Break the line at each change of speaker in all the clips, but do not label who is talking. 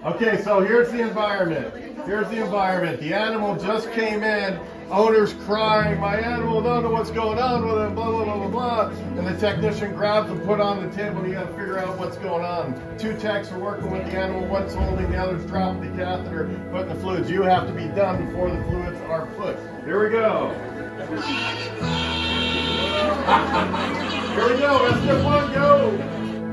Okay, so here's the environment. Here's the environment. The animal just came in. Owner's crying. My animal don't know what's going on with him. Blah blah blah blah blah. And the technician grabs him, put on the table. And you got to figure out what's going on. Two techs are working with the animal. One's holding, the other's dropping the catheter, putting the fluids. You have to be done before the fluids are put. Here we go. Here we go. SDEP 1, go.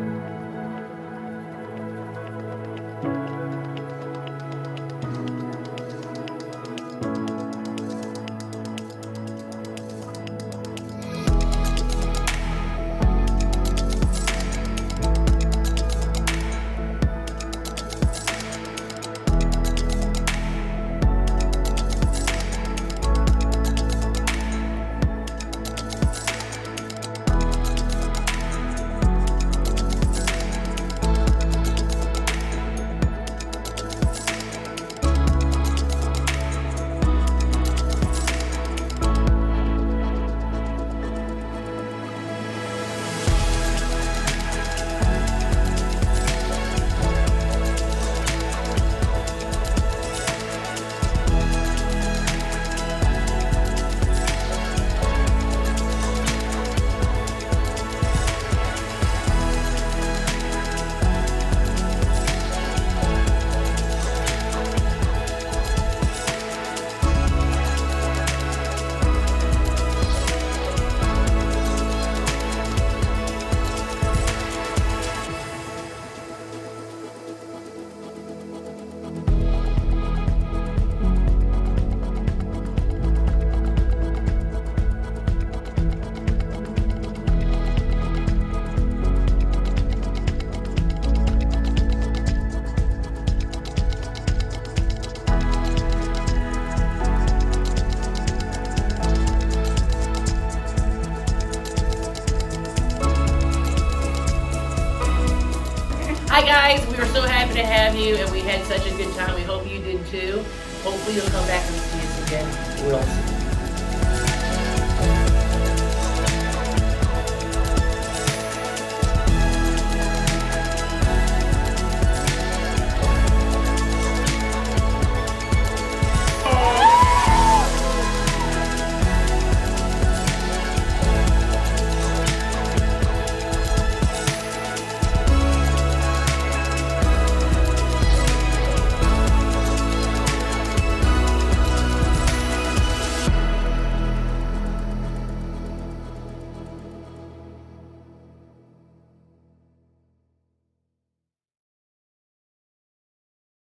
Hi guys, we were so happy to have you and we had such a good time. We hope you did too. Hopefully you'll come back and see us again.
We'll see.